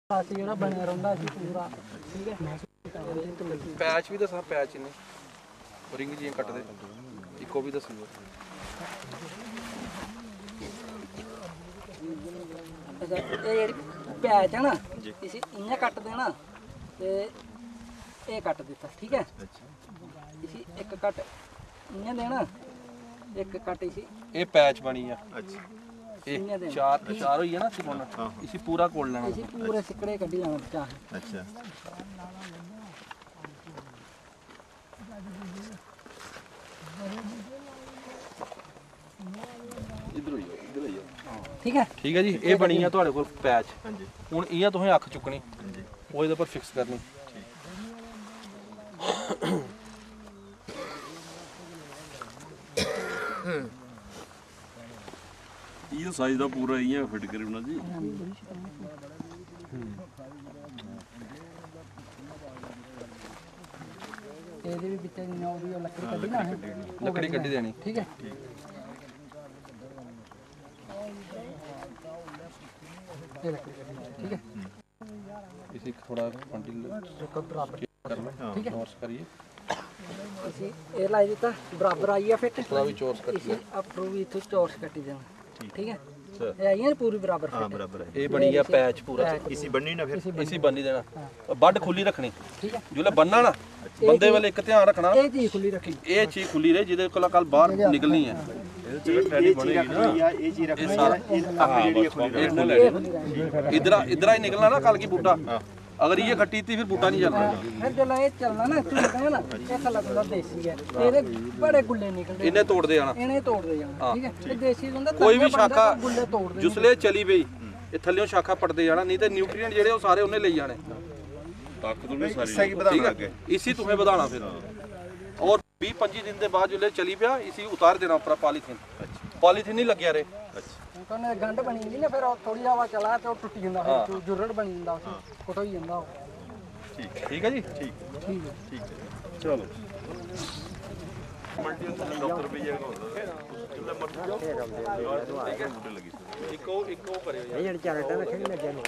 बनया रहा पूरा ठीक है। पैच भी दसा पैच ने रिंग जी कट दे इको भी दसी पैच है ना इसी इयां कट देना ते ये कट दिता ठीक है। इसी एक कट इयां देना एक कट इसी ये पैच बनी है। अच्छा ये चार चार होई है ना सिकोना इसी पूरा कोड लेना इसी पूरे सिकड़े कड्डी लाना चाह। अच्छा ठीक है जी। ये बनी है ਤੁਹਾਡੇ ਕੋਲ ਪੈਚ। ਹਾਂਜੀ ਹੁਣ ਇਹ ਤੁਸੀਂ ਅੱਖ ਚੁੱਕਣੀ ਉਹ ਇਹਦੇ ਪਰ ਫਿਕਸ ਕਰਨੀ। ਇਹ ਸਾਈਜ਼ ਦਾ ਪੂਰਾ ਇਹ ਫਿੱਟ ਕਰਨਾ ਜੀ। ਇਹਦੇ ਵੀ ਵਿੱਚ ਉਹਦੀ ਲੱਕੜੀ ਕੱਢੀ ਨਾ ਲੱਕੜੀ ਕੱਢੀ ਦੇਣੀ ठीक है। ये लकड़ी कटी ठीक है। इसी थोड़ा पंटिल बराबर कर लो ठीक है। चोरस करिए इसी ये लाई देता बराबर आई है फिट थोड़ा भी चोरस कट इसी अप्रू भी इथु चोरस कटी देना ठीक है। सर ये आई है पूरी बराबर हां फिट बराबर है। ये बनी है पैच पूरा इसी बननी ना फिर इसी बनी देना बड खुली रखनी ठीक है। जुले बनना ना बंदे वाले एक ध्यान रखना ये चीज खुली रखी ये चीज खुली रहे जिदे कोल कल बाहर निकलनी है। ये चीज रखनी है ये चीज रखनी है अपनी जेडी खुली इधर इधर ही निकलना ना कल की बूटा अगर ये खट्टी थी फिर बूटा नहीं चलना। फिर जो ये चलना ना तू कहना ना ऐसा लगता देसी है तेरे बड़े गुल्ले निकलते इन्हें तोड़ दे जाना इन्हें तोड़ दे जाना ठीक है। ये देसी ਹੁੰਦਾ कोई भी शाखा गुल्ले तोड़ दे जिसले चली पई ये थल्लियों शाखा पटदे जाना नहीं तो न्यूट्रिएंट जेडे वो सारे उन्हें ले जाने ताकत भी सारी ठीक है। इसी तुम्हें बढ़ाना फिर और 20-25 दिन के बाद जो चली पिया इसी उतार देना ऊपर पॉलीथीन पॉलीथीन नहीं लग गया रे कहने गंढ बनी जंदी ना फिर थोड़ी हवा चला तो टुट जंदा फिर जुरड़ बनी जंदा उस कुट होई जंदा ठीक है जी ठीक ठीक है ठीक है चलो मल्टी डॉक्टर भी ये जिल्ला मर्जी लगी इको इको करे ये जेड चारटा रखे नहीं लगे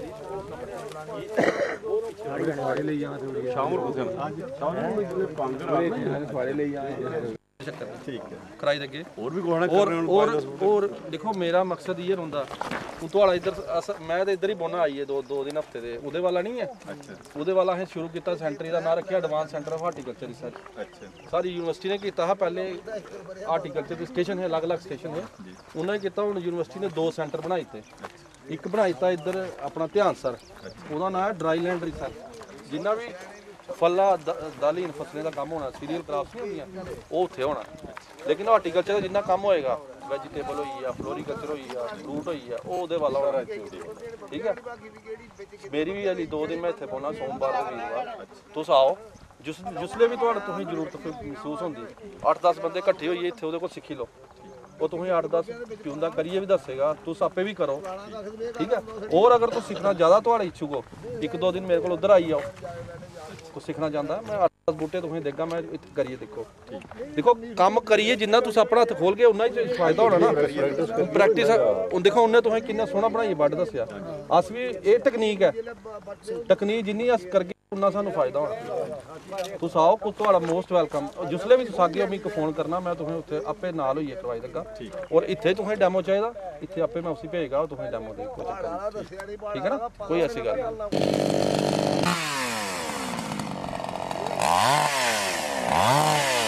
सारे ले जाना थोड़ी शाम को शाम को पंग सारे ले जाए ठीक है कराई देंगे और भी कोहना कर रहे हो और देखो मेरा मकसद ये होंदा तू ਤੁਹਾਡਾ इधर मैं तो इधर ही बोना आई है दो दिन हफ्ते दे ਉਹਦੇ ਵਾਲਾ नहीं है। अच्छा ਉਹਦੇ ਵਾਲਾ ਹੈ ਸ਼ੁਰੂ ਕੀਤਾ ਸੈਂਟਰ ਦਾ ਨਾਂ ਰੱਖਿਆ advance centre of horticulture research. अच्छा ਸਾਰੀ ਯੂਨੀਵਰਸਿਟੀ ਨੇ ਕੀਤਾ ਹੈ ਪਹਿਲੇ ਹਾਰਟੀਕਲਚਰ ਦੇ ਸਟੇਸ਼ਨ ਹੈ ਅਲੱਗ-ਅਲੱਗ ਸਟੇਸ਼ਨ ਹੈ ਉਹਨਾਂ ਨੇ ਕੀਤਾ। ਹੁਣ ਯੂਨੀਵਰਸਿਟੀ ਨੇ ਦੋ ਸੈਂਟਰ ਬਣਾਏ ਤੇ ਇੱਕ ਬਣਾਈਤਾ ਇੱਧਰ ਆਪਣਾ ਧਿਆਨ ਸਰ ਉਹਦਾ ਨਾਂ ਹੈ ਡਰਾਈਲੈਂਡ ਰਿਸਰਚ ਜਿੰਨਾ ਵੀ फला दालीन फसलें का काम होना सीरियल क्रॉप्स नहीं होंगी वो उत्थे होना लेकिन हार्टीकल्चर का जिन्ना काम होएगा वैजीटेबल होई या फ्लोरीकल्चर होई या फ्रूट होई या वो उहदे वाला होना ठीक है। मेरी भी अली 2 दिन मैं इत्थे पहुंचना सोमवार और वीरवार तुस आओ जिसले भी तुहाडे तुसें जरूरत महसूस होंदी 8-10 बंदे इकट्ठे होइए इत्थे उहदे कोल सिक्खी लो वो तुम्हें 8-10 पिउंदा करिए भी दसेगा तुस आपे भी करो ठीक है। और अगर तुम सीखना ज़्यादा थोड़े इच्छुक हो 1-2 दिन मेरे को उधर आई जाओ कुछ सीखना चाहता मैं 8-10 बूटे तुम्हें देगा मैं इत्थे करिए देखो काम करिए जिन्ना तुस अपना हत्थ खोल के उन्ना ही फायदा होना ना प्रैक्टिस देखो उन्हें तुसें किन्ना सोहना बनाइए बड दस्सिया अस भी ये तकनीक है तकनीक जिन्नी अस करगे उन्ना सानू फायदा होना। तुस आओ कुछ तुहाडा मोस्ट वेलकम जिसले भी तुस आगे मिगी फोन करना मैं तुसें उत्थे आपे नाल होइए करवाई देगा और इत्थे तुसें डेमो चाहिदा इत्थे आपे मैं उसी भेजगा तुसें डेमो दे ठीक है ना कोई ऐसी गल नहीं।